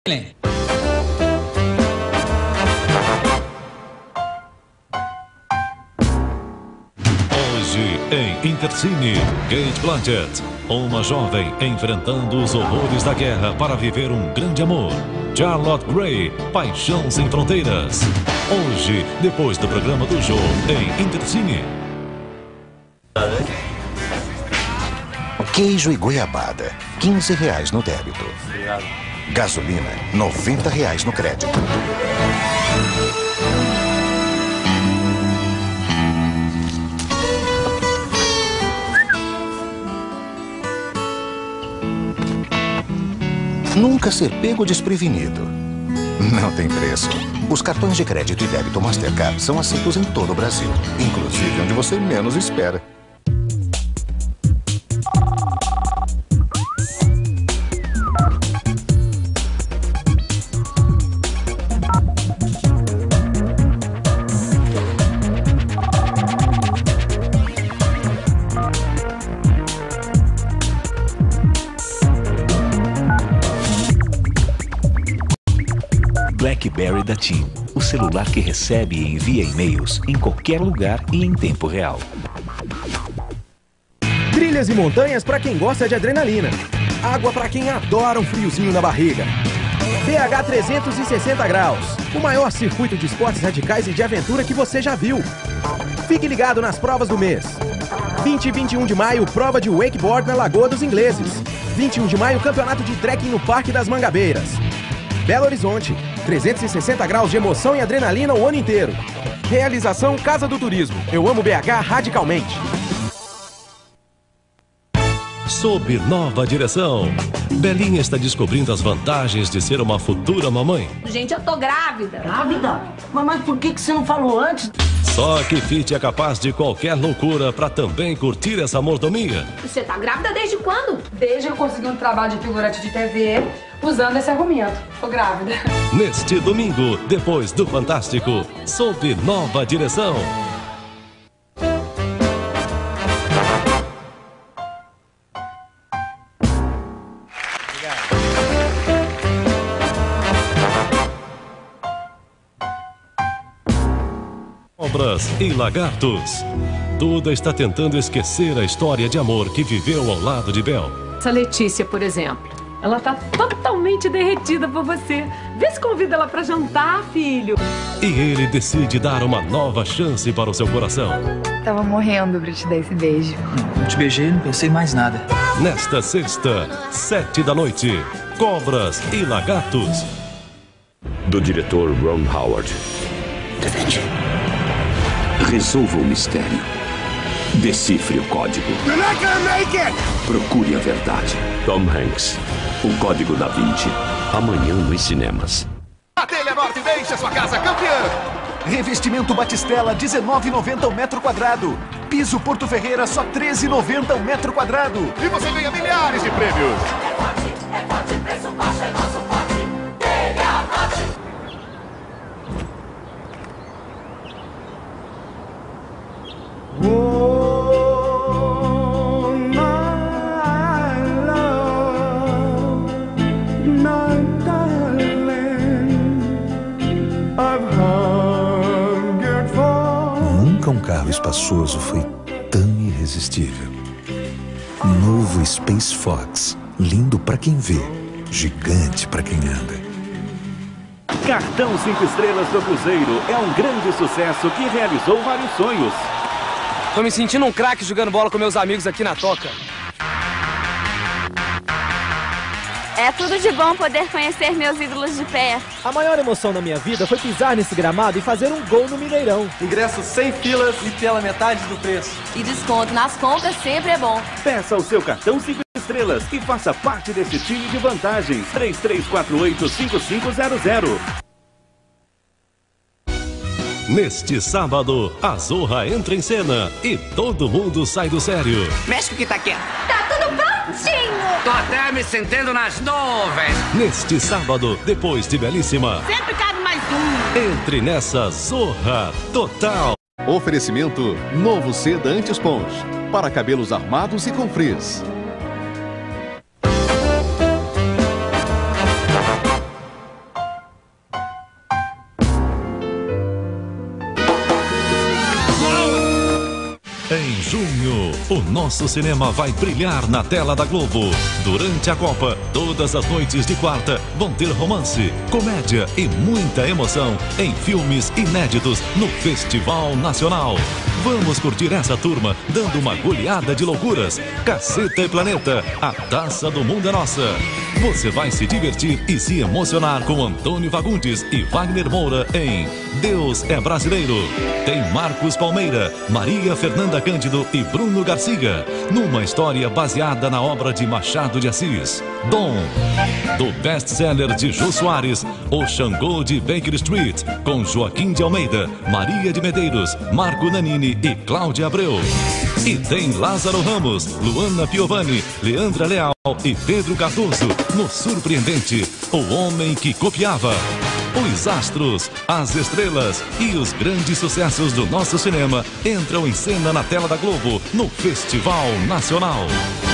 Hoje em Intercine, Kate Blanchett, uma jovem enfrentando os horrores da guerra para viver um grande amor. Charlotte Gray, Paixão Sem Fronteiras. Hoje, depois do programa do Jô, em Intercine. Queijo e goiabada, R$15 no débito. Obrigado. Gasolina, R$90 no crédito. Nunca ser pego desprevenido. Não tem preço. Os cartões de crédito e débito Mastercard são aceitos em todo o Brasil, inclusive onde você menos espera. BlackBerry da TIM, o celular que recebe e envia e-mails em qualquer lugar e em tempo real. Trilhas e montanhas para quem gosta de adrenalina. Água para quem adora um friozinho na barriga. BH 360 graus, o maior circuito de esportes radicais e de aventura que você já viu. Fique ligado nas provas do mês. 20 e 21 de maio, prova de wakeboard na Lagoa dos Ingleses. 21 de maio, campeonato de trekking no Parque das Mangabeiras. Belo Horizonte, 360 graus de emoção e adrenalina o ano inteiro. Realização Casa do Turismo. Eu amo BH radicalmente. Sob nova direção, Belinha está descobrindo as vantagens de ser uma futura mamãe. Gente, eu tô grávida. Grávida? Mas por que você não falou antes? Só que Fit é capaz de qualquer loucura para também curtir essa mordomia. Você tá grávida desde quando? Desde que eu consegui um trabalho de figurante de TV usando esse argumento. Tô grávida. Neste domingo, depois do Fantástico, sob nova direção. Cobras e lagartos. Duda está tentando esquecer a história de amor que viveu ao lado de Bel. Essa Letícia, por exemplo, ela tá totalmente derretida por você. Vê se convida ela pra jantar, filho. E ele decide dar uma nova chance para o seu coração. Tava morrendo pra te dar esse beijo. Não te beijei, não pensei em mais nada. Nesta sexta, 7 da noite, Cobras e Lagartos. Do diretor Ron Howard. Da Vinci. Resolva o mistério. Decifre o código. Procure a verdade. Tom Hanks. O Código da Vinci. Amanhã nos cinemas. A Telha Norte deixa sua casa campeã. Revestimento Batistela, R$19,90 o metro quadrado. Piso Porto Ferreira, só R$13,90 o metro quadrado. E você ganha milhares de prêmios. É forte, preço baixo, é nosso forte. Telha Norte. Nunca um carro espaçoso foi tão irresistível. Novo Space Fox, lindo pra quem vê, gigante pra quem anda. Cartão 5 estrelas do Cruzeiro é um grande sucesso que realizou vários sonhos. Tô me sentindo um craque jogando bola com meus amigos aqui na Toca. É tudo de bom poder conhecer meus ídolos de perto. A maior emoção da minha vida foi pisar nesse gramado e fazer um gol no Mineirão. Ingresso sem filas e pela metade do preço. E desconto nas compras sempre é bom. Peça o seu cartão 5 estrelas e faça parte desse time de vantagens. 3348-5500. Neste sábado, a Zorra entra em cena e todo mundo sai do sério. Mexe com o que tá quieto. Tá tudo prontinho. Tô até me sentindo nas nuvens. Neste sábado, depois de Belíssima. Sempre cabe mais um. Entre nessa Zorra Total. Oferecimento novo Seda Anti-Esponja. Para cabelos armados e com frizz. Em junho, o nosso cinema vai brilhar na tela da Globo. Durante a Copa, todas as noites de quarta vão ter romance, comédia e muita emoção em filmes inéditos no Festival Nacional. Vamos curtir essa turma dando uma goleada de loucuras. Caceta e Planeta, a taça do mundo é nossa. Você vai se divertir e se emocionar com Antônio Fagundes e Wagner Moura em Deus é Brasileiro. Tem Marcos Palmeira, Maria Fernanda Cândido e Bruno Garcia, numa história baseada na obra de Machado de Assis, Dom. Do best-seller de Jô Soares, O Xangô de Baker Street, com Joaquim de Almeida, Maria de Medeiros, Marco Nanini e Cláudia Abreu. E tem Lázaro Ramos, Luana Piovani, Leandra Leal e Pedro Cardoso no surpreendente O Homem que Copiava. Os astros, as estrelas e os grandes sucessos do nosso cinema entram em cena na tela da Globo no Festival Nacional.